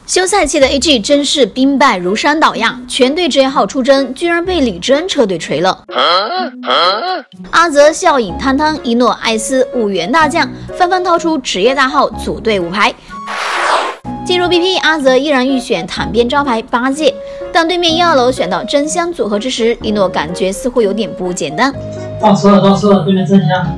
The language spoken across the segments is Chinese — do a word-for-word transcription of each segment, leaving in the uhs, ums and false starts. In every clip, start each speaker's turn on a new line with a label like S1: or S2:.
S1: 休赛期的 A G 真是兵败如山倒呀！全队职业号出征，居然被李真车队锤了。阿泽、笑影、汤汤、一诺、艾斯五员大将纷纷掏出职业大号组队五排。进入 B P， 阿泽依然预选坦边招牌八戒，当对面一二楼选到真香组合之时，一诺感觉似乎有点不简单。
S2: 撞车了，撞车了，对面真香！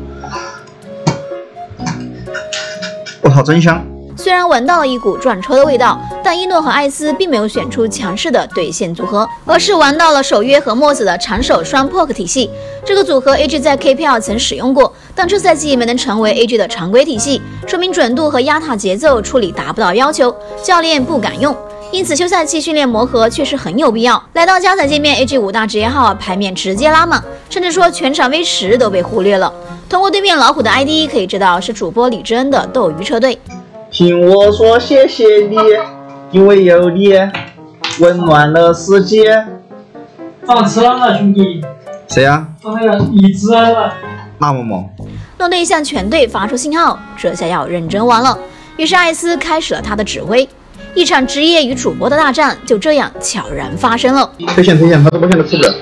S3: 我操，真香！
S1: 虽然闻到了一股撞车的味道，但一诺和艾斯并没有选出强势的对线组合，而是玩到了守约和墨子的长手双 poke 体系。这个组合 A G 在 K P L 曾使用过，但这赛季没能成为 A G 的常规体系，说明准度和压塔节奏处理达不到要求，教练不敢用。因此休赛期训练磨合确实很有必要。来到加载界面 ，A G 五大职业号牌面直接拉满，甚至说全场 V 十都被忽略了。通过对面老虎的 I D 可以知道是主播李真的斗鱼车队。
S3: 听我说，谢谢你，因为有你，温暖了世界。
S2: 撞车了，兄弟！
S3: 谁呀、啊？
S2: 撞那个椅子了。
S3: 那么猛！
S1: 诺队向全队发出信号，这下要认真玩了。于是艾斯开始了他的指挥，一场职业与主播的大战就这样悄然发生了。
S3: 推线推线，他这波线都吃不了。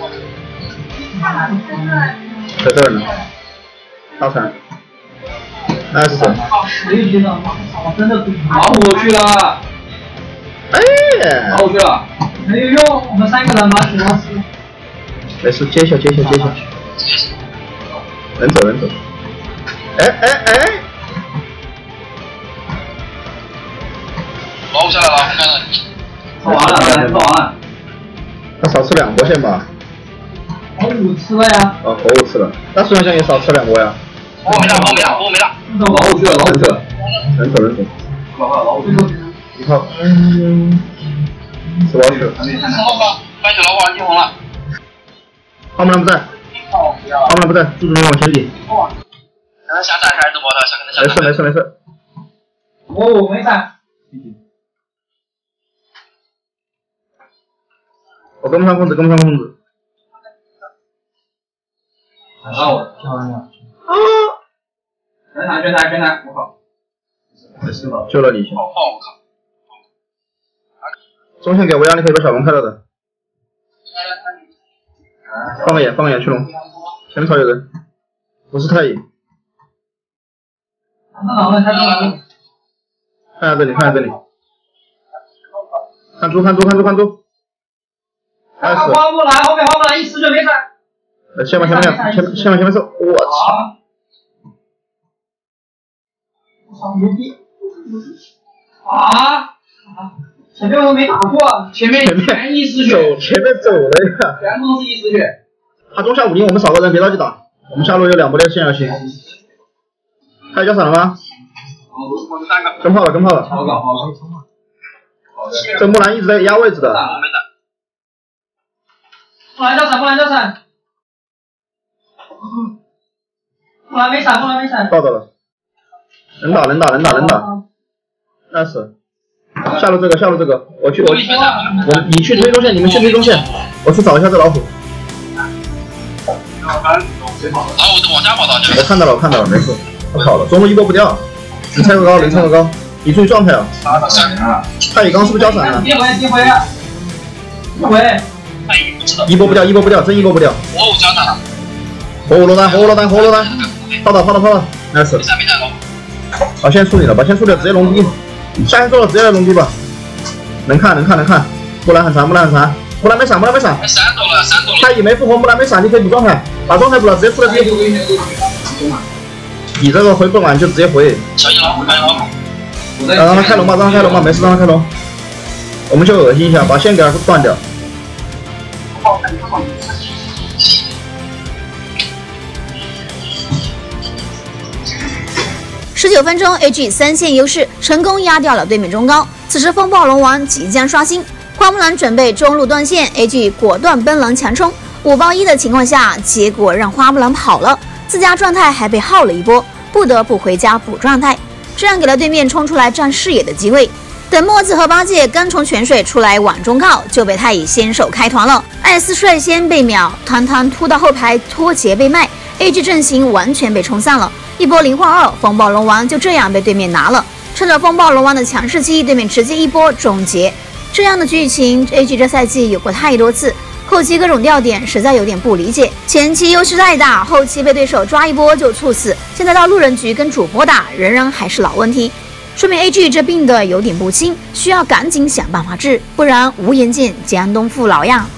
S3: 在这儿呢，大船。 那是谁？
S2: 谁觉得我真的
S4: 跑过去了，
S3: 哎，
S4: 跑过去了，
S2: 没有用，我们三个人把主要是。
S3: 没事，接下接下接下，人走人走。哎哎哎！
S4: 保护下来了，后面的。
S2: 吃完了，吃完了。
S3: 他少吃两波线吧？
S2: 我五吃了呀。
S3: 哦，我五吃了，那孙杨江也少吃两波呀。
S4: 我没了，我没了，我没了。老虎去了，老虎去了。
S3: 人走人走。
S4: 老虎，老虎去了。
S3: 一号，嗯，死老鼠。
S4: 翻起老虎，一红了。
S3: 花木兰不在。花木兰不在，柱子没往前顶。
S4: 让他下载开直播的，想跟他下载。
S3: 没事没事没事。
S2: 我我没在。
S3: 我跟不上公子，跟不上公子。
S4: 啊我，
S2: 漂亮。
S3: 啊！
S4: 全台全台全台，我靠！没事吧？
S3: 救了你一下。
S4: 哦我靠！
S3: 中线给我压力可以把小龙开了的。放个眼，放个眼去龙。前面草有人，不是太乙。
S2: 那老板他干嘛？
S3: 看下这里，看下这里。看猪，看猪，看猪，看猪。开始。
S2: 花木兰后面，花木兰一死就没闪。
S3: 呃，先把前面两，前先把前面手，我操！
S2: 我操，牛逼！啊！前面我没打过，
S4: 前面全一丝血，
S3: 走前面走了呀！
S4: 全部都是一丝血。
S3: 他中下五零，我们少个人，别着急打。我们下路有两波的线要行。开始交闪了吗？跟炮了，跟炮了。
S4: 好搞，好搞。
S3: 这木兰一直在压位置的。
S4: 我没打。
S2: 木兰交闪，木兰交闪。 木兰没闪，木兰没闪。
S3: 到的了，能打能打能打能打，那是。下路这个下路这个，我去我我你去推中线，你们去推中线，我去找一下这老虎。
S4: 老虎往下跑的。
S3: 我看到了我看到了，没事，他跑了，中路一波不掉，能拆个高能拆个高，你注意状态啊。太乙刚是不是交闪了？
S2: 别回别回不回。
S3: 一波不掉一波不掉，真一波不掉。
S4: 我五交闪了。
S3: 火舞落单，火舞落单，火舞落单，泡到泡到泡到 ，nice。好，现在处理了，把先处理了，直接龙逼，下线做了，直接来龙逼吧。能看，能看，能看。木兰很残，木兰很残，木兰没闪，木兰没闪。
S4: 闪走了，闪走了。
S3: 太乙没复活，木兰没闪，你可以补状态，把状态补了，直接出来逼。你这个回不完就直接回。
S4: 小野老虎，小野老虎。
S3: 让他开龙吧，让他开龙吧，没事，让他开龙。我们就恶心一下，把线给他断掉。
S1: 十九分钟 ，A G 三线优势，成功压掉了对面中高。此时风暴龙王即将刷新，花木兰准备中路断线 ，A G 果断奔狼强冲，五包一的情况下，结果让花木兰跑了，自家状态还被耗了一波，不得不回家补状态，这样给了对面冲出来占视野的机会。等墨子和八戒刚从泉水出来往中靠，就被太乙先手开团了，艾斯率先被秒，汤汤突到后排脱节被卖 ，A G 阵型完全被冲散了。 一波零换二，风暴龙王就这样被对面拿了。 趁着风暴龙王的强势期，对面直接一波终结。这样的剧情 ，A G 这赛季有过太多次，后期各种掉点实在有点不理解。前期优势太大，后期被对手抓一波就猝死，现在到路人局跟主播打，仍然还是老问题，说明 A G 这病的有点不轻，需要赶紧想办法治，不然无颜见江东父老呀。